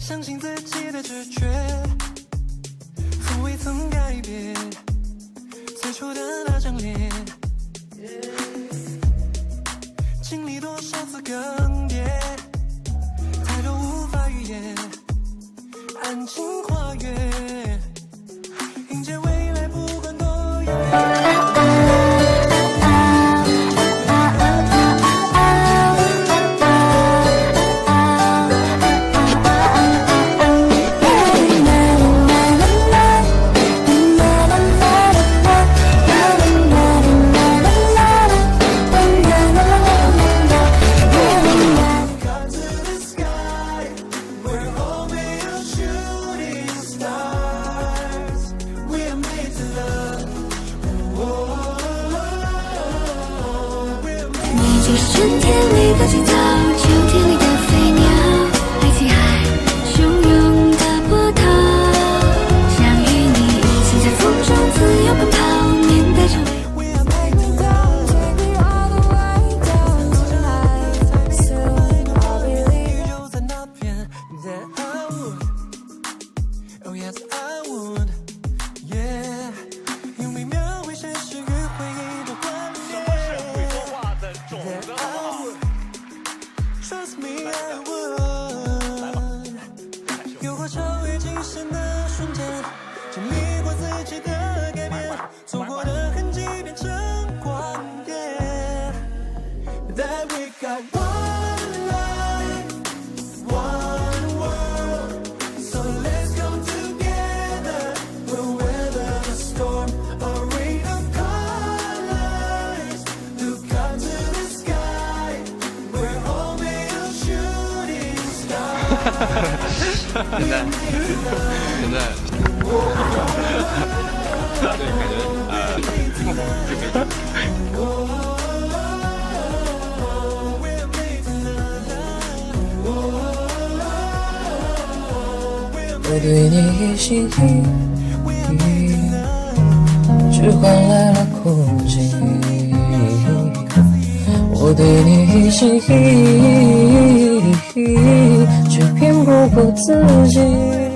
相信自己的直觉，从未曾改变最初的那张脸。经历多少次更迭，太多无法预言，安静跨越，迎接未来，不管多遥远。 就是春天里的青草，秋天里的飞鸟，爱琴海汹涌的波涛。想与你一起在风中自由奔跑，面带着微笑。就在那边 that I would, oh yes I would, yeah。用每秒为现实与回忆的关联。Trust me, I would。诱惑超越极限的瞬间，经历过自己的改变，走过的痕迹变成光点。That we got one life, one world, so let's come together. We'll weather the storm, a rain of colors. Look up to the sky, we're all made of shooting stars. 现在，对，感觉我对你心意，只换来了空寂。我对你心意，却骗不过自己。